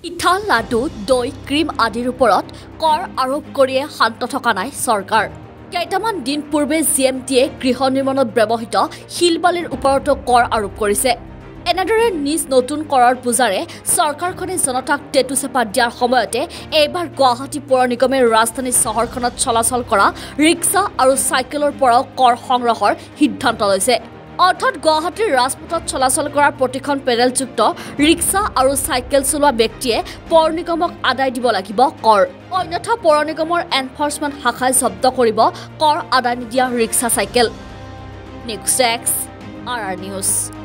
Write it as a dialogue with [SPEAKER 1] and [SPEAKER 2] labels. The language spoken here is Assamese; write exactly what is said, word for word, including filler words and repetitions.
[SPEAKER 1] ইথাল লাডু দৈ ক্ৰীম আদিৰ ওপৰত কৰ আৰোপ কৰিয়ে শান্ত থকা নাই চৰকাৰ কেইটামান দিন পূৰ্বে জি এম টিয়ে গৃহ নিৰ্মাণত ব্যৱহৃত শিলবালিৰ ওপৰতো কৰ আৰোপ কৰিছে এনেদৰে নিজ নতুন কৰৰ পূজাৰে চৰকাৰখনে জনতাক টেটু চেপা দিয়াৰ সময়তে এইবাৰ গুৱাহাটী পৌৰ নিগমে ৰাজধানী চহৰখনত চলাচল কৰা ৰিক্সা আৰু চাইকেলৰ পৰাও কৰ সংগ্ৰহৰ সিদ্ধান্ত লৈছে অৰ্থাৎ গুৱাহাটীৰ ৰাজপথত চলাচল কৰাৰ প্ৰতিখন পেডেলযুক্ত ৰিক্সা আৰু চাইকেল চলোৱা ব্যক্তিয়ে পৌৰ নিগমক আদায় দিব লাগিব কৰ অন্যথা পৌৰ নিগমৰ এনফৰ্চমেণ্ট শাখাই জব্দ কৰিব কৰ আদায় নিদিয়া ৰিক্সা চাইকেল নিউজ ডেস্ক আৰ আৰ নিউজ